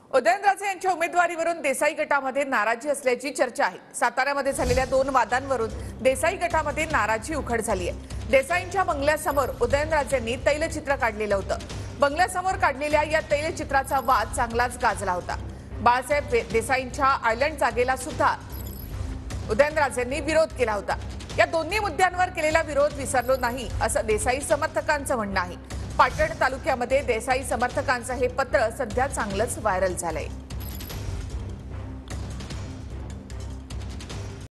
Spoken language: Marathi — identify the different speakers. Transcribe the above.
Speaker 1: उदयनराजे यांच्या उमेदवारीवरून देसाई गटामध्ये नाराजी असल्याची चर्चा आहे। साताऱ्यामध्ये झालेल्या 2 वादांवरून देसाई गटामध्ये नाराजी उखड झाली आहे। देसाईंच्या बंगल्यासमोर उदयनराजेंनी तैलचित्र काढलेलं होतं। बंगल्यासमोर काढलेल्या या तैलचित्राचा वाद चांगलाच गाजला होता। बाळासाहेब देसाईंच्या आयलंड जागेला सुद्धा उदयनराजेंनी विरोध केला होता। या दोन्ही मुद्द्यांवर केलेला विरोध विसरलो नाही असं देसाई समर्थकांचं म्हणणं आहे। पाटण तालुक्यामध्ये देसाई समर्थकांचं हे पत्र सध्या चांगलंच व्हायरल झालंय।